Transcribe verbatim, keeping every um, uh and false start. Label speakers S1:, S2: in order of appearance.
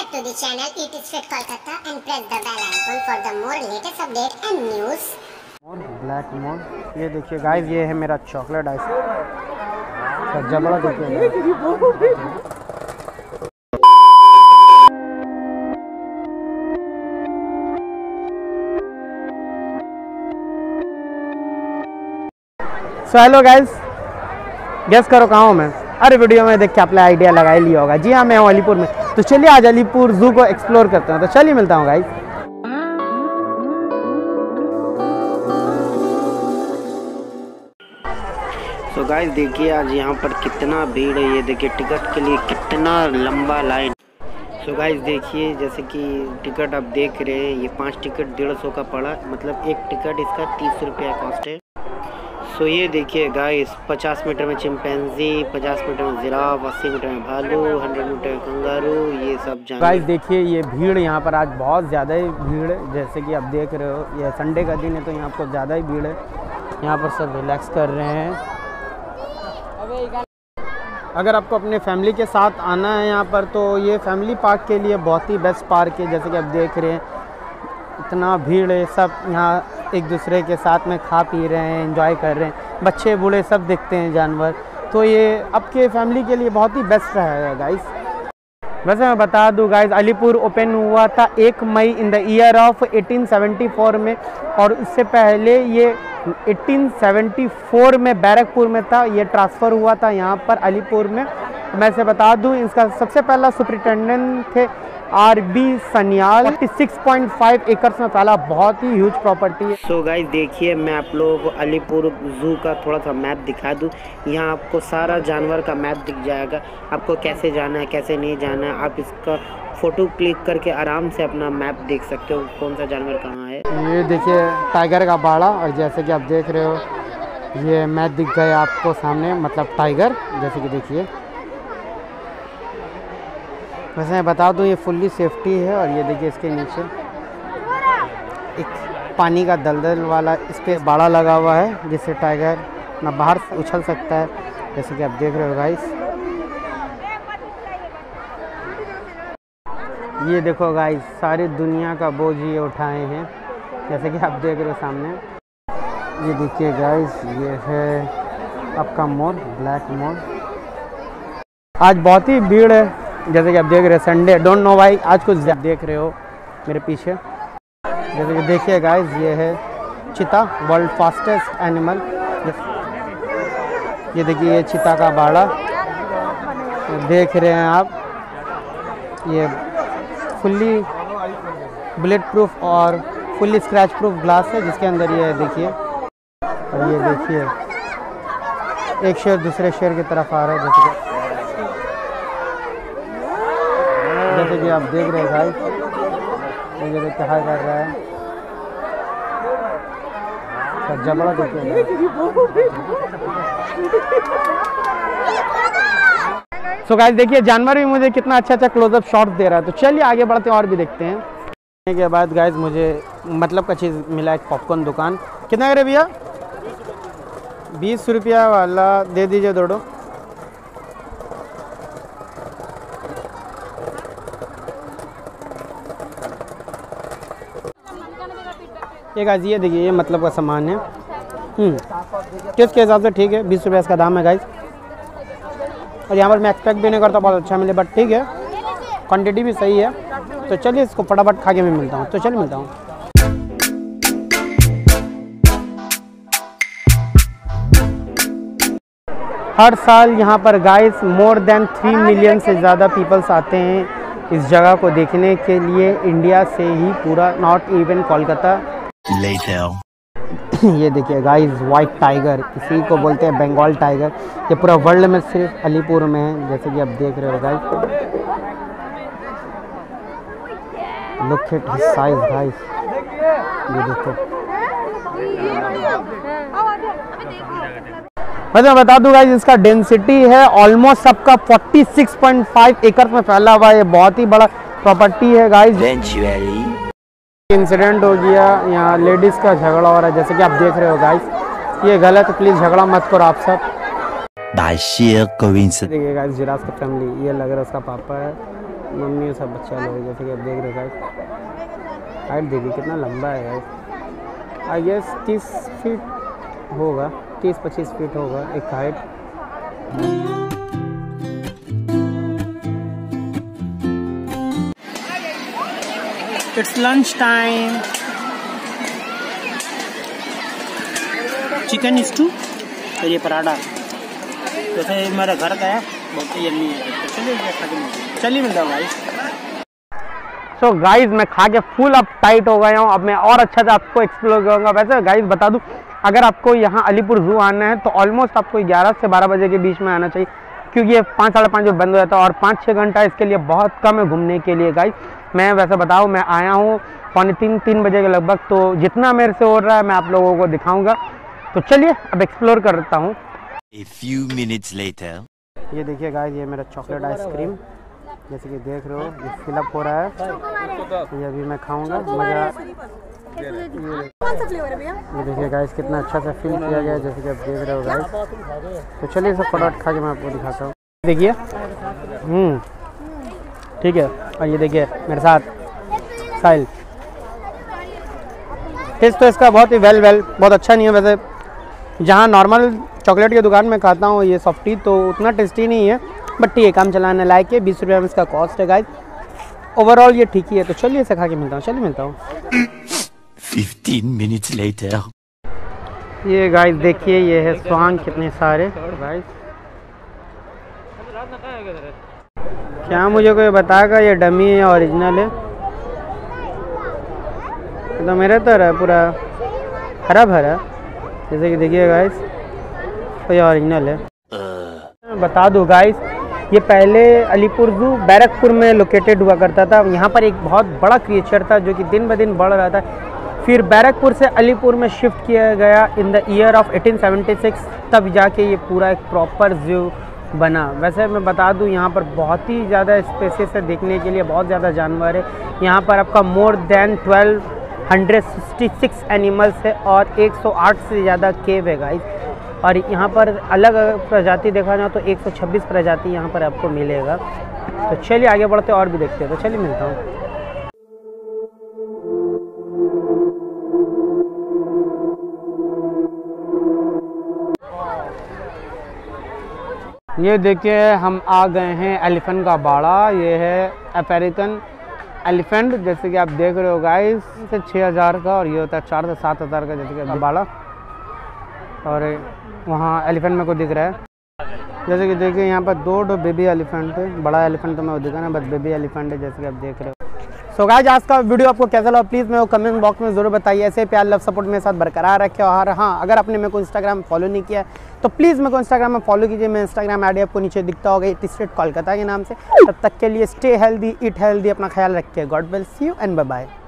S1: Subscribe to the channel Eat It Fit Kolkata and press the bell icon for the more latest update and news.
S2: Black mode. ये देखिए guys, ये है मेरा chocolate ice. सज्जा बड़ा देखिए। So hello guys, guess करो कहाँ हूँ मैं। अरे वीडियो में देख के आपने आइडिया लगा ही लिया होगा। जी हाँ, मैं हूँ अलीपुर में। तो चलिए आज अलीपुर जू को एक्सप्लोर करते हैं। तो चलिए मिलता हूँ गाइस। तो गाइस देखिए आज यहाँ पर कितना भीड़ है। ये देखिए टिकट के लिए कितना लंबा लाइन। सो गाइस देखिए, जैसे कि टिकट आप देख रहे हैं, ये पांच टिकट डेढ़ सौ का पड़ा, मतलब एक टिकट इसका तीस रुपया कॉस्ट है। सो ये देखिए गाइस, पचास मीटर में चिंपैंजी, पचास मीटर में जिराफ, अस्सी मीटर में भालू, हंड्रेड मीटर में कंगारू, ये सब जान। गाइस देखिए ये भीड़ यहाँ पर आज बहुत ज़्यादा ही भीड़ है। जैसे कि आप देख रहे हो, ये संडे का दिन है तो यहाँ पर ज़्यादा ही भीड़ है। यहाँ पर सब रिलैक्स कर रहे हैं। अगर आपको अपने फैमिली के साथ आना है यहाँ पर, तो ये फैमिली पार्क के लिए बहुत ही बेस्ट पार्क है। जैसे कि आप देख रहे हैं, इतना भीड़ है, सब यहाँ एक दूसरे के साथ में खा पी रहे हैं, एंजॉय कर रहे हैं, बच्चे बूढ़े सब देखते हैं जानवर। तो ये आपके फैमिली के लिए बहुत ही बेस्ट रहेगा गाइस। वैसे मैं बता दूं गाइस, अलीपुर ओपन हुआ था एक मई in the year of eighteen seventy four में, और उससे पहले ये एटीन सेवेंटी फोर में बैरकपुर में था। ये ट्रांसफ़र हुआ था यहाँ पर अलीपुर में। मैं से बता दूं, इसका सबसे पहला सुपरिटेंडेंट थे आर बी सनियाल। छियालीस पॉइंट पाँच एकर्स में फैला बहुत ही ह्यूज प्रॉपर्टी है। सो गाइस देखिए, मैं आप लोगों को अलीपुर जू का थोड़ा सा मैप दिखा दूं। यहाँ आपको सारा जानवर का मैप दिख जाएगा, आपको कैसे जाना है कैसे नहीं जाना है। आप इसका फ़ोटो क्लिक करके आराम से अपना मैप देख सकते हो, कौन सा जानवर कहाँ है। ये देखिए टाइगर का बाड़ा, और जैसे कि आप देख रहे हो, ये मैप दिख गया आपको सामने, मतलब टाइगर। जैसे कि देखिए, वैसे मैं बता दूं ये फुल्ली सेफ्टी है। और ये देखिए इसके नीचे एक पानी का दलदल वाला इस पर बाड़ा लगा हुआ है, जिससे टाइगर ना बाहर उछल सकता है। जैसे कि आप देख रहे हो गाइस, ये देखो गाइस, सारी दुनिया का बोझ ये उठाए हैं। जैसे कि आप देख रहे हो सामने, ये देखिए गाइस, ये है आपका मोर, ब्लैक मोर। आज बहुत ही भीड़ है। जैसे कि आप देख रहे हैं, संडे, डोंट नो वाई आज कुछ देख रहे हो मेरे पीछे। जैसे कि देखिए गाइस, ये है चीता, वर्ल्ड फास्टेस्ट एनिमल। ये देखिए ये चीता का बाड़ा देख रहे हैं आप। ये फुल्ली बुलेट प्रूफ और फुल्ली स्क्रैच प्रूफ ग्लास है, जिसके अंदर ये देखिए। और ये देखिए एक शेर दूसरे शेर की तरफ आ रहा है। जैसे कि जैसे कि आप देख रहे हैं भाई, ये देखिए क्या कर रहा है, सज्जा बड़ा देखिए। सो गाइस देखिए, जानवर भी मुझे कितना अच्छा अच्छा क्लोजअप शॉट दे रहा है। तो चलिए आगे बढ़ते हैं और भी देखते हैं। के बाद गाइस मुझे मतलब का चीज़ मिला, एक पॉपकॉर्न दुकान। कितना करे भैया? बीस रुपया वाला दे दीजिए दोनों। ये गाइस ये देखिए, ये मतलब का सामान है। हम्म किस के हिसाब से ठीक है, बीस रुपये इसका दाम है गाइस। और यहाँ पर मैं एक्सपेक्ट भी नहीं करता बहुत अच्छा मिले, बट ठीक है, क्वांटिटी भी सही है। तो चलिए इसको फटाफट खा के मैं मिलता हूँ। तो चलिए मिलता हूँ। हर साल यहाँ पर guys more than three million से ज़्यादा पीपल्स आते हैं इस जगह को देखने के लिए, इंडिया से ही पूरा, नॉट इवन कोलकाता। ये देखिए गाइस, वाइट टाइगर, इसी को बोलते हैं बंगाल टाइगर। ये पूरा वर्ल्ड में सिर्फ अलीपुर में है। जैसे कि आप देख रहे हो guys, look at his size guys, ये देखो। मैं बता दूं गाइस, इसका डेंसिटी है ऑलमोस्ट सबका छियालीस पॉइंट पाँच एकड़ में फैला हुआ है। ये बहुत ही बड़ा प्रॉपर्टी है गाइस। इंसिडेंट हो गया, यहाँ लेडीज का झगड़ा हो रहा है। जैसे कि आप देख रहे हो गाइस, ये गलत है, प्लीज झगड़ा मत करो आप सब। देखिए गाइस, जिराफ का फैमिली, ये लग रहा है उसका पापा है। मम्मी सब बच्चा लोग जैसे कि आप देख रहे गाइस। हाइट देखिए कितना लंबा है गाइस। आई गेस तीस फीट होगा, तीस पच्चीस फीट होगा एक height. It's lunch time. Chicken stew और ये पराठा, जैसे मेरा घर का है, बहुत ही यम्मी है। चलिए चलिए मिलता हूँ गाइस। सो गाइस मैं खा के फुल अब टाइट हो गया हूँ। अब मैं और अच्छा से आपको एक्सप्लोर करूँगा। वैसे गाइस बता दूँ, अगर आपको यहाँ अलीपुर जू आना है तो ऑलमोस्ट आपको ग्यारह से बारह बजे के बीच में आना चाहिए, क्योंकि ये पाँच साढ़े पाँच बजे बंद हो जाता है और पाँच छः घंटा इसके लिए बहुत कम है घूमने के लिए गाइस। मैं वैसे बताऊँ, मैं आया हूँ पौने तीन तीन बजे के लगभग, तो जितना मेरे से हो रहा है मैं आप लोगों को दिखाऊँगा। तो चलिए अब एक्सप्लोर करता हूँ।
S3: A few minutes later.
S2: ये देखिए गाइस, ये मेरा चॉकलेट आइसक्रीम जैसे कि देख रहे हो, ये फिलअप हो रहा है। ये अभी मैं खाऊंगा, मज़ा।
S4: कौन सा फ्लेवर है भैया?
S2: ये देखिए गाइस कितना अच्छा सा फिल किया गया है, जैसे कि आप देख रहे हो गाइस। तो चलिए सब फटाफट खा के मैं आपको दिखाता हूँ। देखिए, हम्म ठीक है। और ये देखिए मेरे साथ साहिल। टेस्ट तो इसका बहुत ही वेल वेल बहुत अच्छा नहीं है वैसे। जहाँ नॉर्मल चॉकलेट की दुकान में खाता हूँ ये सॉफ्टी, तो उतना टेस्टी नहीं है, बट ठीक है, काम चलाने लायक है। बीस रुपये में इसका कॉस्ट है गाइस। ओवरऑल ये ठीक ही है। तो चलिए इसे खा के मिलता हूँ। चलिए मिलता हूँ।
S3: Fifteen minutes later.
S2: ये गाइस देखिए, ये है स्वांग कितने सारे गाइस। क्या मुझे कोई बताएगा ये डमी है ओरिजिनल है? तो मेरे तरह है पूरा हरा भरा, जैसे कि देखिए गाइस, तो ये ओरिजिनल है। मैं बता दूँ गाइस, ये पहले अलीपुर जू बैरकपुर में लोकेटेड हुआ करता था। यहाँ पर एक बहुत बड़ा क्रिएचर था जो कि दिन ब दिन बढ़ रहा था। फिर बैरकपुर से अलीपुर में शिफ्ट किया गया in the year of eighteen seventy six, तब जाके ये पूरा एक प्रॉपर जू बना। वैसे मैं बता दूं, यहाँ पर बहुत ही ज़्यादा स्पेसेस है देखने के लिए, बहुत ज़्यादा जानवर है। यहाँ पर आपका more than twelve hundred sixty six animals है और एक सौ आठ से ज़्यादा केव है गाइस। और यहाँ पर अलग अलग प्रजाति देखा जाए तो एक सौ छब्बीस प्रजाति यहाँ पर आपको मिलेगा। तो चलिए आगे बढ़ते और भी देखते हैं। तो चलिए मिलता हूँ। ये देखिए हम आ गए हैं एलिफेंट का बाड़ा। ये है अफ्रीकन एलिफेंट, जैसे कि आप देख रहे हो गाइस, से छः हज़ार का, और ये होता है चार से सात हज़ार का, जैसे कि बाड़ा। और वहाँ एलिफेंट मेरे को दिख रहा है, जैसे कि देखिए यहाँ पर दो दो बेबी एलिफेंट है। बड़ा एलिफेंट तो मैं वो दिखा ना, बस बेबी एलिफेंट है, जैसे कि आप देख रहे हो। सो गाइस आज का वीडियो आपको कैसा लगा प्लीज़ मेरे को कमेंट बॉक्स में ज़रूर बताइए। ऐसे प्यार लव सपोर्ट मेरे साथ बरकरार रखे। और हाँ, अगर आपने मेरे को इंस्टाग्राम फॉलो नहीं किया तो प्लीज़ मेरे को इंस्टाग्राम में फॉलो कीजिए। मैं इंस्टाग्राम आई डी आपको नीचे दिखता होगा, इट स्ट्रेट कोलकाता के नाम से। तब तक के लिए स्टे हेल्दी, ईट हेल्दी, अपना ख्याल रखिए। God will see you and bye bye.